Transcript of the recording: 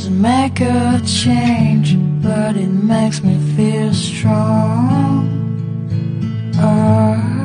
doesn't make a change, but it makes me feel strong.